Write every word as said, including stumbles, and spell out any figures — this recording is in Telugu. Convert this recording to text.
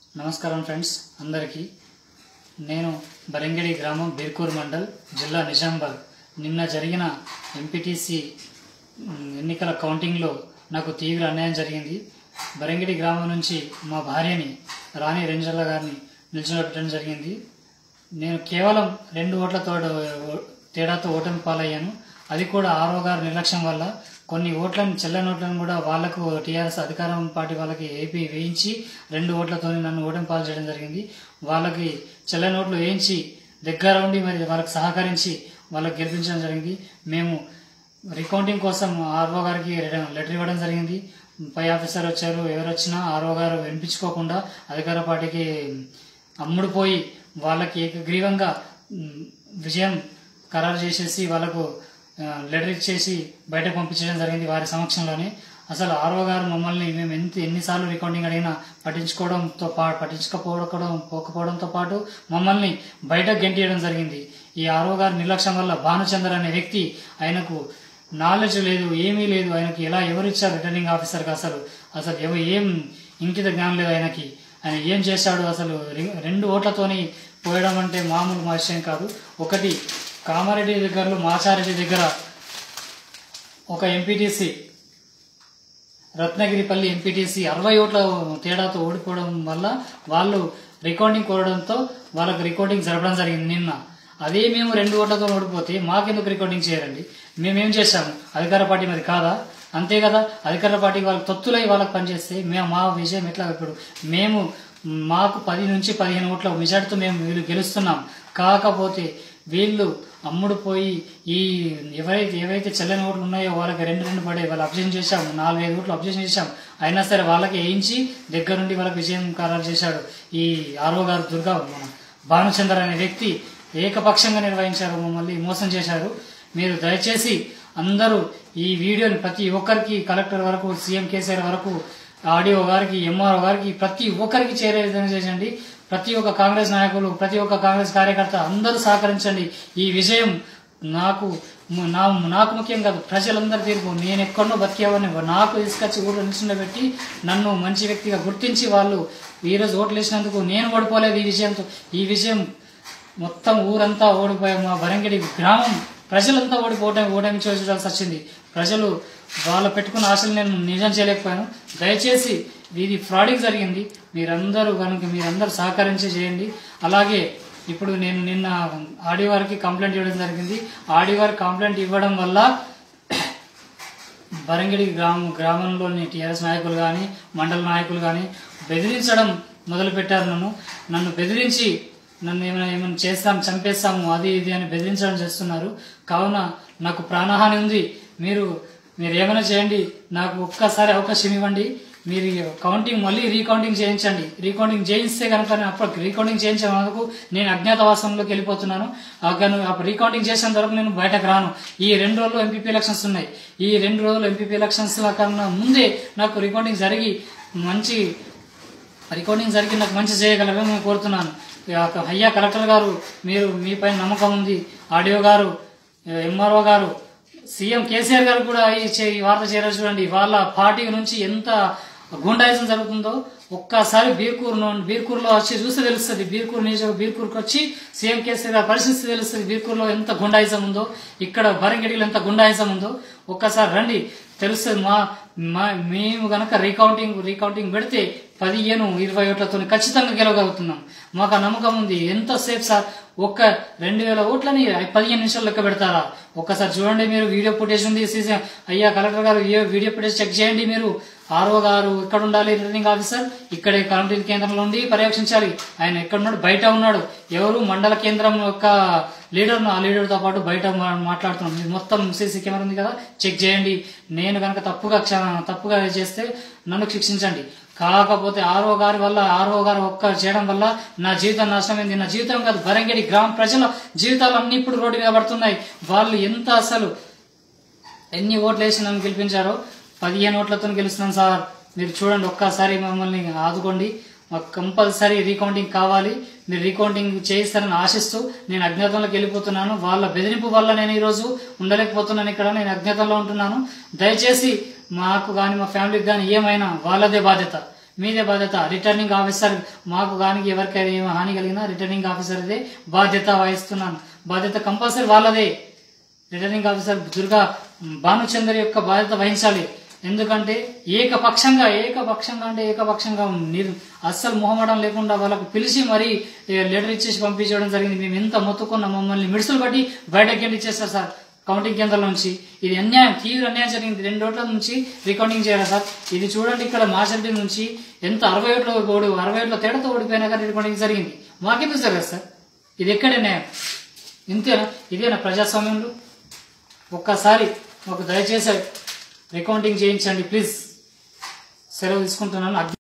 నమస్కారం ఫ్రెండ్స్ అందరికీ. నేను బరంగిడి గ్రామం బీర్కూర్ మండల్ జిల్లా నిజామాబాద్. నిన్న జరిగిన ఎంపీటీసీ ఎన్నికల కౌంటింగ్లో నాకు తీవ్ర అన్యాయం జరిగింది. బరంగిడి గ్రామం నుంచి మా భార్యని రాణి రెంజల్ల గారిని నిల్చోబెట్టడం జరిగింది. నేను కేవలం రెండు ఓట్లతో తేడాతో ఓటమి పాలయ్యాను. అది కూడా ఆరో గారి నిర్లక్ష్యం వల్ల కొన్ని ఓట్లను చెల్లని ఓట్లను కూడా వాళ్లకు టీఆర్ఎస్ అధికారం పార్టీ వాళ్ళకి ఏపీ వేయించి రెండు ఓట్లతో నన్ను ఓటమి పాలు చేయడం జరిగింది. వాళ్ళకి చెల్లని ఓట్లు వేయించి దగ్గర ఉండి మరి వాళ్ళకి సహకరించి వాళ్ళకి గెలిపించడం జరిగింది. మేము రికౌంటింగ్ కోసం ఆర్ఓ గారికి లెటర్ ఇవ్వడం జరిగింది. పై ఆఫీసర్ వచ్చారు, ఎవరు వచ్చినా ఆర్ఓ గారు వినిపించుకోకుండా అధికార పార్టీకి అమ్ముడుపోయి వాళ్ళకి ఏకగ్రీవంగా విజయం ఖరారు చేసేసి వాళ్ళకు లెటర్ ఇచ్చేసి బయటకు పంపించడం జరిగింది వారి సమక్షంలోనే. అసలు ఆర్ఓ గారు మమ్మల్ని మేము ఎంత ఎన్నిసార్లు రికౌంటింగ్ అడిగినా పట్టించుకోవడంతో పాటు పట్టించుకోకపోవడం పోకపోవడంతో పాటు మమ్మల్ని బయటకు గెంటియడం జరిగింది. ఈ ఆర్ఓ గారి నిర్లక్ష్యం వల్ల భానుచందర్ అనే వ్యక్తి, ఆయనకు నాలెడ్జ్ లేదు, ఏమీ లేదు. ఆయనకి ఎలా ఎవరు ఇచ్చారు రిటర్నింగ్ ఆఫీసర్గా? అసలు అసలు ఎవరు ఏం ఇంకిత జ్ఞానం లేదు ఆయనకి. ఆయన ఏం చేశాడు? అసలు రెండు ఓట్లతోని పోయడం అంటే మామూలు విషయం కాదు. ఒకటి కామారెడ్డి దగ్గరలో మాచారెడ్డి దగ్గర ఒక ఎంపీటీసీ, రత్నగిరిపల్లి ఎంపీటీసీ అరవై ఓట్ల తేడాతో ఓడిపోవడం వల్ల వాళ్ళు రికౌంటింగ్ కోరడంతో వాళ్ళకు రికౌంటింగ్ జరపడం జరిగింది నిన్న. అదే మేము రెండు ఓట్లతో ఓడిపోతే మాకెందుకు రికౌంటింగ్ చేయరండి? మేమేం చేశాము? అధికార పార్టీ మరి కాదా? అంతే కదా. అధికార పార్టీకి వాళ్ళకి తొత్తులై వాళ్ళకి పనిచేస్తే మేము మా విజయం ఎట్లా? ఇప్పుడు మేము మాకు పది నుంచి పదిహేను ఓట్ల మెజార్టీతో మేము వీళ్ళు గెలుస్తున్నాం. కాకపోతే వీళ్ళు అమ్ముడు పోయి ఈ ఎవరైతే ఏవైతే చెల్లని ఓట్లు ఉన్నాయో వాళ్ళకి రెండు రెండు పడే వాళ్ళు అబ్జెక్షన్ చేశాము. నాలుగైదు ఓట్లు అబ్జెక్షన్ చేశాం. అయినా సరే వాళ్ళకి వేయించి దగ్గరుండి వాళ్ళకి విజయం ఖరారు చేశాడు ఈ ఆర్ఓ గారు. దుర్గా మన భానుచందర్ అనే వ్యక్తి ఏకపక్షంగా నిర్వహించారు, మమ్మల్ని మోసం చేశారు. మీరు దయచేసి అందరూ ఈ వీడియోని ప్రతి ఒక్కరికి, కలెక్టర్ వరకు, సీఎం కేసీఆర్ వరకు, ఆడియో గారికి, ఎంఆర్ఓ గారికి, ప్రతి ఒక్కరికి చేరే విధంగా చేయండి. ప్రతి ఒక్క కాంగ్రెస్ నాయకులు, ప్రతి ఒక్క కాంగ్రెస్ కార్యకర్త అందరూ సహకరించండి. ఈ విజయం నాకు నా నాకు ముఖ్యం కాదు, ప్రజలందరి తీర్పు. నేను ఎక్కడో బతికేవాడిని, నాకు తీసుకొచ్చి ఊళ్ళో నిల్చుండబెట్టి నన్ను మంచి వ్యక్తిగా గుర్తించి వాళ్ళు ఈరోజు ఓట్లు వేసినందుకు నేను ఓడిపోలేదు. ఈ విజయంతో ఈ విజయం మొత్తం ఊరంతా ఓడిపోయా. మా బరంగిడి గ్రామం ప్రజలంతా ఓడిపోవటం ఓటమి చూడాల్సి వచ్చింది. ప్రజలు వాళ్ళు పెట్టుకున్న ఆశలు నేను నిజం చేయలేకపోయాను. దయచేసి ఇది ఫ్రాడింగ్ జరిగింది. మీరందరూ కనుక మీరందరూ సహకరించి చేయండి. అలాగే ఇప్పుడు నేను నిన్న ఆడియో వారికి కంప్లైంట్ ఇవ్వడం జరిగింది. ఆడియో వారికి కంప్లైంట్ ఇవ్వడం వల్ల బరంగిడి గ్రామం గ్రామంలోని టీఆర్ఎస్ నాయకులు కానీ, మండల నాయకులు కానీ బెదిరించడం మొదలుపెట్టారు. నన్ను నన్ను బెదిరించి నన్ను ఏమైనా ఏమైనా చేస్తాం, చంపేస్తాము, అది ఇది అని బెదిరించడం చేస్తున్నారు. కావున నాకు ప్రాణహాని ఉంది. మీరు మీరు ఏమైనా చేయండి, నాకు ఒక్కసారి అవకాశం ఇవ్వండి. మీరు కౌంటింగ్ మళ్ళీ రీకౌంటింగ్ చేయించండి. రీకౌంటింగ్ చేయిస్తే కనుక అప్పుడు రీకౌంటింగ్ చేయించేందుకు నేను అజ్ఞాతవాసంలోకి వెళ్ళిపోతున్నాను. అప్పుడు రీకౌంటింగ్ చేసేంత వరకు నేను బయటకు రాను. ఈ రెండు రోజులు ఎంపీపీ ఎలక్షన్స్ ఉన్నాయి. ఈ రెండు రోజులు ఎంపీపీ ఎలక్షన్స్ కన్నా ముందే నాకు రీకౌంటింగ్ జరిగి మంచి రికౌంటింగ్ జరిగి నాకు మంచి చేయగలరని నేను కోరుతున్నాను. అయ్యా కలెక్టర్ గారు, మీరు మీపైన నమ్మకం ఉంది. ఆడియో గారు, ఎంఆర్ఓ గారు, సీఎం కేసీఆర్ గారు కూడా ఈ వార్త చేరారు. చూడండి వాళ్ళ పార్టీ నుంచి ఎంత గుండాయిజం జరుగుతుందో ఒక్కసారి బీర్కూర్ బీర్కూర్లో వచ్చి చూస్తే తెలుస్తుంది. బీర్కూర్ నియోజక బీర్కూర్కి వచ్చి సీఎం కేసీఆర్ గారి పరిస్థితి తెలుస్తుంది. బీర్కూర్లో ఎంత గుండాయిజం ఉందో, ఇక్కడ బరంగిడిలో ఎంత గుండాయిజం ఉందో ఒక్కసారి రండి, తెలుస్తుంది. మా మేము గనక రీకౌంటింగ్ రీకౌంటింగ్ పెడితే పదిహేను ఇరవై ఓట్లతో ఖచ్చితంగా గెలవగలుగుతున్నాం. మాకు ఆ నమ్మకం ఉంది. ఎంతసేపు సార్? ఒక్క రెండు వేల ఓట్లని పదిహేను నిమిషాలు లెక్క పెడతారా? ఒక్కసారి చూడండి. మీరు వీడియో ఫుటేజ్ ఉంది. అయ్యా కలెక్టర్ గారు, వీడియో ఫుటేజ్ చెక్ చేయండి. మీరు ఆర్ఓ గారు ఇక్కడ ఉండాలి, రిటర్నింగ్ ఆఫీసర్ ఇక్కడే కౌంటింగ్ కేంద్రంలో ఉండి పర్యవేక్షించాలి. ఆయన ఎక్కడ ఉన్నాడు? బయట ఉన్నాడు. ఎవరు? మండల కేంద్రం యొక్క లీడర్, ఆ లీడర్తో పాటు బయట మాట్లాడుతున్నాం. మొత్తం సీసీ కెమెరా ఉంది కదా, చెక్ చేయండి. నేను కనుక తప్పుగా తప్పుగా చేస్తే నన్ను శిక్షించండి. కాకపోతే ఆర్ఓ గారి వల్ల, ఆర్ఓ గారు ఒక్క చేయడం వల్ల నా జీవితం నాశనమైంది. నా జీవితం కాదు, బరంగిడి గ్రామ ప్రజల జీవితాలు అన్ని ఇప్పుడు రోడ్డు మీద పడుతున్నాయి. వాళ్ళు ఎంత అసలు ఎన్ని ఓట్లు వేసి నన్ను గెలిపించారో, పదిహేను ఓట్లతో గెలుస్తున్నాను సార్. మీరు చూడండి, ఒక్కసారి మమ్మల్ని ఆదుకోండి. మాకు కంపల్సరీ రీకౌంటింగ్ కావాలి. మీరు రీకౌంటింగ్ చేయిస్తారని ఆశిస్తూ నేను అజ్ఞాతంలోకి వెళ్ళిపోతున్నాను. వాళ్ళ బెదిరింపు వల్ల నేను ఈరోజు ఉండలేకపోతున్నాను. ఇక్కడ నేను అజ్ఞాతంలో ఉంటున్నాను. దయచేసి మాకు కానీ మా ఫ్యామిలీకి కానీ ఏమైనా వాళ్ళదే బాధ్యత. మీదే బాధ్యత. రిటర్నింగ్ ఆఫీసర్ మాకు కానీ ఎవరికైనా ఏమి హాని కలిగినా రిటర్నింగ్ ఆఫీసర్దే బాధ్యత వహిస్తున్నాను. బాధ్యత కంపల్సరీ వాళ్ళదే. రిటర్నింగ్ ఆఫీసర్ దుర్గా భానుచందర్ యొక్క బాధ్యత వహించాలి. ఎందుకంటే ఏకపక్షంగా ఏకపక్షంగా అంటే ఏకపక్షంగా నిర్ అస్సలు మొహమాటం లేకుండా వాళ్ళకు పిలిచి మరీ లెటర్ ఇచ్చేసి పంపించడం జరిగింది. మేము ఎంత మొత్తుకున్న మమ్మల్ని మిడుసులు బట్టి బయటకి ఇచ్చేస్తారు సార్ కౌంటింగ్ కేంద్రాల నుంచి. ఇది అన్యాయం, తీవ్ర అన్యాయం జరిగింది. రెండు రోజుల నుంచి రికౌంటింగ్ చేయాలి సార్. ఇది చూడండి, ఇక్కడ మాచర్ల నుంచి ఎంత అరవై ఏట్లో ఓడి అరవై ఏట్లో తేడాతో ఓడిపోయినా కానీ రికౌంటింగ్ జరిగింది. మాకెందుకు జరగదు సార్? ఇది ఎక్కడే న్యాయం? ఇంతేనా? ఇదేనా ప్రజాస్వామ్యంలో? ఒక్కసారి మాకు దయచేసి రికౌంటింగ్ చేయించండి ప్లీజ్. సెలవు తీసుకుంటున్నాను.